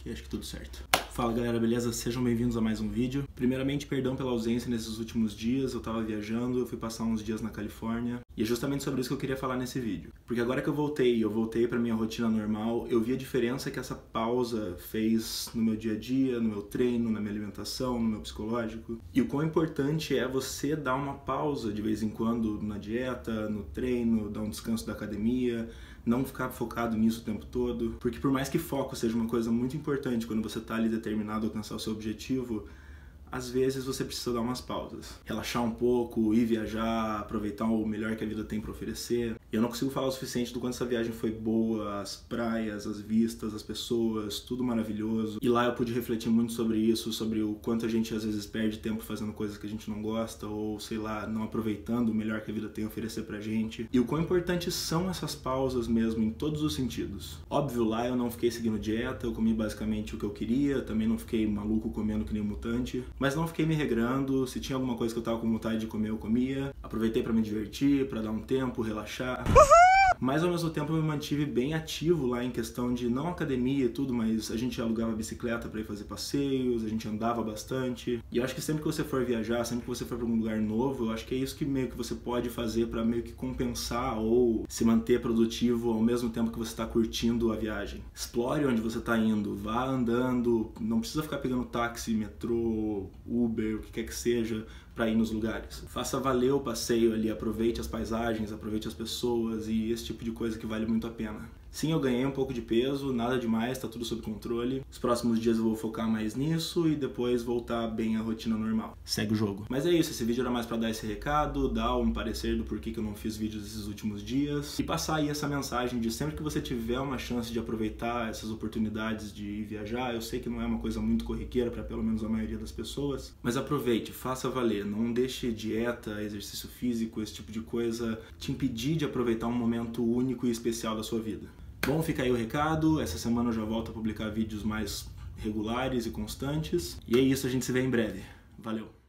que acho que tudo certo. Fala galera, beleza? Sejam bem-vindos a mais um vídeo. Primeiramente, perdão pela ausência nesses últimos dias, eu tava viajando, eu fui passar uns dias na Califórnia, e é justamente sobre isso que eu queria falar nesse vídeo. Porque agora que eu voltei pra minha rotina normal, eu vi a diferença que essa pausa fez no meu dia a dia, no meu treino, na minha alimentação, no meu psicológico. E o quão importante é você dar uma pausa de vez em quando na dieta, no treino, dar um descanso da academia, não ficar focado nisso o tempo todo, porque por mais que foco seja uma coisa muito importante quando você está ali determinado a alcançar o seu objetivo, às vezes você precisa dar umas pausas. Relaxar um pouco, ir viajar, aproveitar o melhor que a vida tem para oferecer. E eu não consigo falar o suficiente do quanto essa viagem foi boa, as praias, as vistas, as pessoas, tudo maravilhoso. E lá eu pude refletir muito sobre isso, sobre o quanto a gente às vezes perde tempo fazendo coisas que a gente não gosta, ou sei lá, não aproveitando o melhor que a vida tem a oferecer pra gente. E o quão importantes são essas pausas mesmo, em todos os sentidos. Óbvio, lá eu não fiquei seguindo dieta, eu comi basicamente o que eu queria, também não fiquei maluco comendo que nem um mutante. Mas não fiquei me regrando, se tinha alguma coisa que eu tava com vontade de comer, eu comia. Aproveitei pra me divertir, pra dar um tempo, relaxar. Mas ao mesmo tempo eu me mantive bem ativo lá em questão de, não academia e tudo, mas a gente alugava bicicleta pra ir fazer passeios, a gente andava bastante. E eu acho que sempre que você for viajar, sempre que você for pra algum lugar novo, eu acho que é isso que meio que você pode fazer pra meio que compensar ou se manter produtivo ao mesmo tempo que você tá curtindo a viagem. Explore onde você tá indo, vá andando, não precisa ficar pegando táxi, metrô, Uber, o que quer que seja, para ir nos lugares. Faça valer o passeio ali, aproveite as paisagens, aproveite as pessoas e esse tipo de coisa que vale muito a pena. Sim, eu ganhei um pouco de peso, nada demais, tá tudo sob controle. Os próximos dias eu vou focar mais nisso e depois voltar bem à rotina normal. Segue o jogo. Mas é isso, esse vídeo era mais pra dar esse recado, dar um parecer do porquê que eu não fiz vídeos esses últimos dias e passar aí essa mensagem de sempre que você tiver uma chance de aproveitar essas oportunidades de ir viajar, eu sei que não é uma coisa muito corriqueira pra pelo menos a maioria das pessoas, mas aproveite, faça valer, não deixe dieta, exercício físico, esse tipo de coisa te impedir de aproveitar um momento único e especial da sua vida. Bom, fica aí o recado, essa semana eu já volto a publicar vídeos mais regulares e constantes. E é isso, a gente se vê em breve. Valeu!